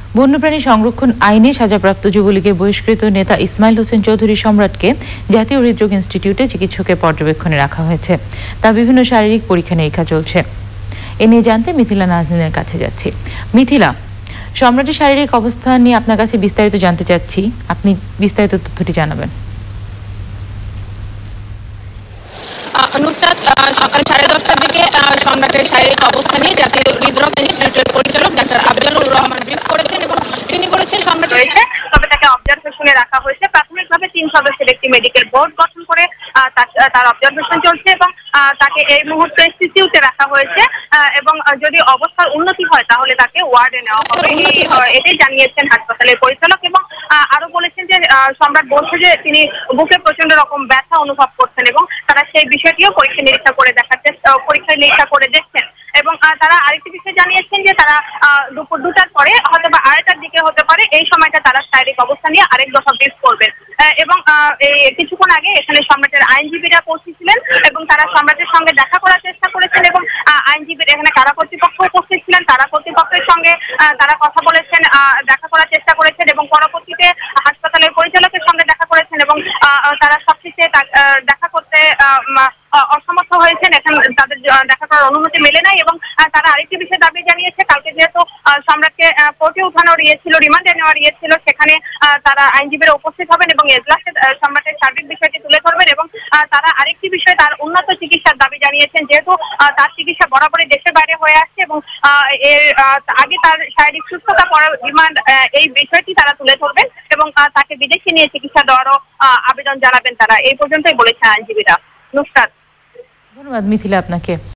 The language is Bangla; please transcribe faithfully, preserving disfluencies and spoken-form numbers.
বন্যপ্রাণী সংরক্ষণ আইনে সাজাপ্রাপ্ত যুবলীগের বহিষ্কৃত নেতা ইসমাইল হোসেন চৌধুরী সম্রাটকে জাতীয় হৃদরোগ ইনস্টিটিউটে চিকিৎসকের পর্যবেক্ষণে রাখা হয়েছে। তার বিভিন্ন শারীরিক পরীক্ষা নিরীক্ষা চলছে। এ নিয়ে জানতে মিথিলা নাজনীনের কাছে যাচ্ছি। মিথিলা, সম্রাটের শারীরিক অবস্থা নিয়ে আপনার কাছে বিস্তারিত জানতে চাচ্ছি, আপনি বিস্তারিত তথ্যটি জানাবেন। নুসরাত, সকাল সাড়ে দশটার দিকে সম্রাটের শারীরিক অবস্থা নিয়ে জাতীয় হৃদরোগ ইনস্টিটিউটের পরিচালক ডাক্তার আফজালুর রহমান ব্রিফ করেছেন এবং তিনি বলেছেন সম্রাট রয়েছে, তবে তাকে অবজারভেশনে রাখা হয়েছে। প্রাথমিকভাবে তিন সদস্যের একটি মেডিকেল বোর্ড গঠন করে তার অবজারভেশন চলছে এবং তাকে এই মুহূর্তে সিসিউতে রাখা হয়েছে এবং যদি অবস্থার উন্নতি হয় তাহলে তাকে ওয়ার্ডে নেওয়া হবে, এটাই জানিয়েছেন হাসপাতালের পরিচালক। এবং আরো বলেছেন যে সম্রাট বলছে যে তিনি বুকে প্রচন্ড রকম ব্যথা অনুভব করছেন এবং তারা সেই বিষয়টিও পরীক্ষা নিরীক্ষা করে দেখার চেষ্টা পরীক্ষা নিরীক্ষা করে দেখছেন। এবং তারা আরেকটি বিষয় জানিয়েছেন যে তারা দুপুর দুটার পরে হয়তো বা আড়াইটার দিকে হতে পারে এই সময়টা তারা শারীরিক অবস্থা নিয়ে আরেক দফা ব্রিফ করবেন। এবং এই কিছুক্ষণ আগে এখানে সম্রাটের আইনজীবীরা পৌঁছেছিলেন এবং তারা সম্রাটের সঙ্গে দেখা করার চেষ্টা করেছেন এবং আইনজীবীরা এখানে কারা কর্তৃপক্ষ উপস্থিত ছিলেন, তারা কর্তৃপক্ষের সঙ্গে তারা কথা বলেছেন, দেখা করার চেষ্টা করেছেন এবং পরবর্তীতে হাসপাতালের পরিচালকের সঙ্গে দেখা করেছেন এবং তারা সবশেষে দেখা করতে অসমর্থ হয়েছেন। এখন তাদের দেখা করার অনুমতি মেলে নাই এবং তারা আরেকটি বিষয় দাবি জানিয়েছে, কালকে যেহেতু সম্রাটকে কোর্টে উঠানো ইয়েছিল, রিমান্ডে নেওয়া ইয়েছিল, সেখানে তারা আইনজীবীরা উপস্থিত হবেন এবং এজলাসে সম্রাটের সার্বিক বিষয়টি তুলে ধরবেন। এবং তারা আরেকটি বিষয় তার উন্নত চিকিৎসার দাবি জানিয়েছেন, যেহেতু তার চিকিৎসা বরাবরই দেশের বাইরে হয়ে আসছে এবং এর আগে তার শারীরিক সুস্থতা পরে রিমান্ড, এই বিষয়টি তারা তুলে ধরবেন এবং তাকে বিদেশে নিয়ে চিকিৎসা দেওয়ারও আবেদন জানাবেন তারা। এই পর্যন্তই বলেছেন আইনজীবীরা। নুসরাত। ধন্যবাদ মিথিলা আপনাকে।